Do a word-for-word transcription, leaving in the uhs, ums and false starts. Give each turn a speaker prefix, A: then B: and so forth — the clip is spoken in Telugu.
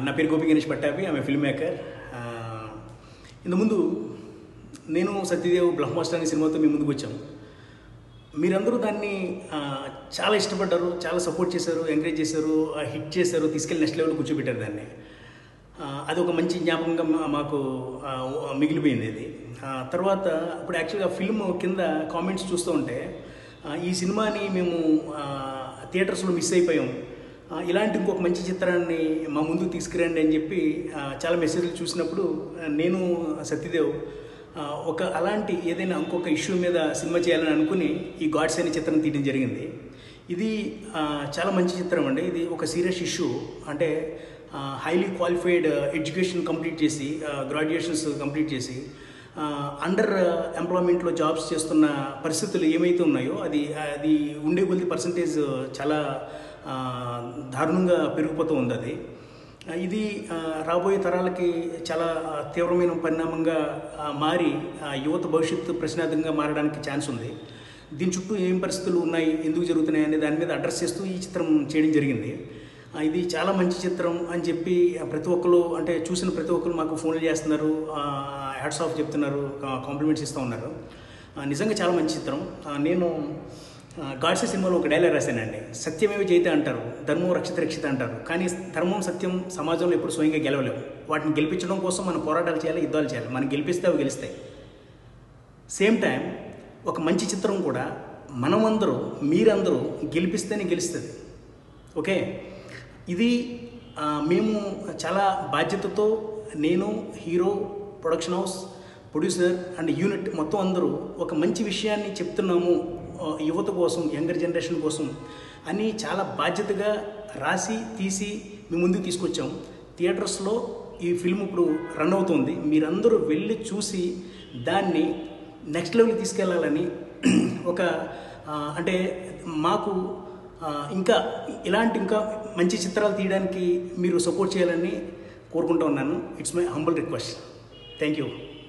A: నా పేరు గోపి గణేష్ పట్టాభి. ఆమె ఫిల్మ్ మేకర్. ఇంతకుముందు నేను సత్యదేవ్ బ్రహ్మాస్టర్ అనే సినిమాతో మీ ముందుకు వచ్చాము. మీరందరూ దాన్ని చాలా ఇష్టపడ్డారు, చాలా సపోర్ట్ చేశారు, ఎంకరేజ్ చేశారు, హిట్ చేశారు, తీసుకెళ్ళి నెక్స్ట్ లెవెల్ కూర్చోబెట్టారు దాన్ని. అది ఒక మంచి జ్ఞాపకంగా మాకు మిగిలిపోయింది. అది తర్వాత ఇప్పుడు యాక్చువల్గా ఫిల్మ్ కింద కామెంట్స్ చూస్తూ ఉంటే ఈ సినిమాని మేము థియేటర్స్లో మిస్ అయిపోయాం, ఇలాంటి ఇంకొక మంచి చిత్రాన్ని మా ముందుకు తీసుకురండి అని చెప్పి చాలా మెసేజ్లు చూసినప్పుడు నేను సత్యదేవ్ ఒక అలాంటి ఏదైనా ఇంకొక ఇష్యూ మీద సినిమా చేయాలని అనుకుని ఈ గాడ్స్ అనే చిత్రం తీయడం జరిగింది. ఇది చాలా మంచి చిత్రం అండి. ఇది ఒక సీరియస్ ఇష్యూ. అంటే హైలీ క్వాలిఫైడ్ ఎడ్యుకేషన్ కంప్లీట్ చేసి, గ్రాడ్యుయేషన్స్ కంప్లీట్ చేసి అండర్ ఎంప్లాయ్మెంట్లో జాబ్స్ చేస్తున్న పరిస్థితులు ఏమైతే ఉన్నాయో అది అది ఉండే కొద్ది పర్సంటేజ్ చాలా దారుణంగా పెరిగిపోతూ ఉంది. అది ఇది రాబోయే తరాలకి చాలా తీవ్రమైన పరిణామంగా మారి యువత భవిష్యత్తు ప్రశ్నార్థంగా మారడానికి ఛాన్స్ ఉంది. దీని చుట్టూ ఏం పరిస్థితులు ఉన్నాయి, ఎందుకు జరుగుతున్నాయి అనే దాని మీద అడ్రస్ చేస్తూ ఈ చిత్రం చేయడం జరిగింది. ఇది చాలా మంచి చిత్రం అని చెప్పి ప్రతి ఒక్కరు, అంటే చూసిన ప్రతి ఒక్కరు మాకు ఫోన్లు చేస్తున్నారు, హ్యాట్స్ ఆఫ్ చెప్తున్నారు, కాంప్లిమెంట్స్ ఇస్తూ ఉన్నారు. నిజంగా చాలా మంచి చిత్రం. నేను గాడ్సే సినిమాలో ఒక డైలాగ్ రాశానండి. సత్యమేవ జయతే అంటారు, ధర్మం రక్షిత రక్షిత అంటారు, కానీ ధర్మం సత్యం సమాజంలో ఎప్పుడు స్వయంగా గెలవలేవు. వాటిని గెలిపించడం కోసం మనం పోరాటాలు చేయాలి, యుద్ధాలు చేయాలి. మనం గెలిపిస్తే అవి గెలుస్తాయి. సేమ్ టైం ఒక మంచి చిత్రం కూడా మనమందరూ, మీరందరూ గెలిపిస్తేనే గెలుస్తుంది. ఓకే, ఇది మేము చాలా బాధ్యతతో, నేను, hero, production house, producer and unit మొత్తం అందరూ ఒక మంచి విషయాన్ని చెప్తున్నాము యువత కోసం, యంగర్ జనరేషన్ కోసం అని చాలా బాధ్యతగా రాసి తీసి మీ ముందుకు తీసుకొచ్చాం. థియేటర్స్లో ఈ ఫిల్మ్ ఇప్పుడు రన్ అవుతుంది. మీరందరూ వెళ్ళి చూసి దాన్ని నెక్స్ట్ లెవెల్కి తీసుకెళ్లాలని ఒక అంటే మాకు ఇంకా ఇలాంటి ఇంకా మంచి చిత్రాలు తీయడానికి మీరు సపోర్ట్ చేయాలని కోరుకుంటూ ఉన్నాను. It's my humble request. Thank you.